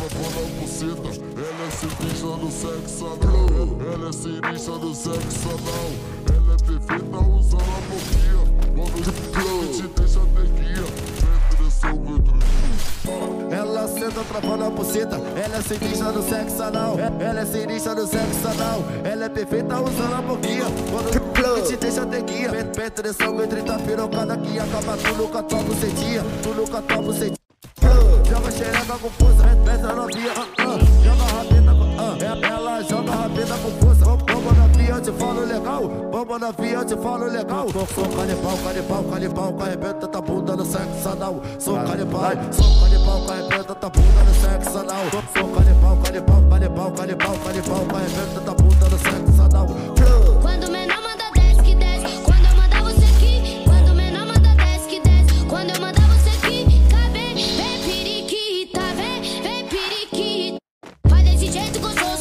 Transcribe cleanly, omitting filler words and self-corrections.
trava na buceta. Ela é sinistra no sexo anal. Ela é sinistra no sexo anal. Ela é perfeita usando a boquinha. Quando te deixa neguinha. Ela senta travando a buceta. Ela é sinistra no sexo anal. Ela é sinistra no sexo anal. Ela é perfeita usando a boquinha. Quando te deixa neguinha. Penetração entre 30 pirocada que acaba tu nunca tua bucetinha. Tu nunca tua bucetinha. Joga xereca com força, peça novinha, joga a rabeta com, ela joga a rabeta com força. Vamos na via, eu te falo legal. Vamos na via, eu te falo legal. Sou canibal, canibal, canibal, que arrebenta tua bunda no sexo anal. Sou canibal, que arrebenta tua bunda no sexo anal. Sou canibal, canibal, canibal, canibal, canibal, que arrebenta tua bunda no sexo anal. Quando o menor manda desce que desce, quando eu mandar você aqui. Quando o menor manda desce que desce, quando eu mandar você aqui. Vem periquita, vem periquita. Faz desse jeito gostoso.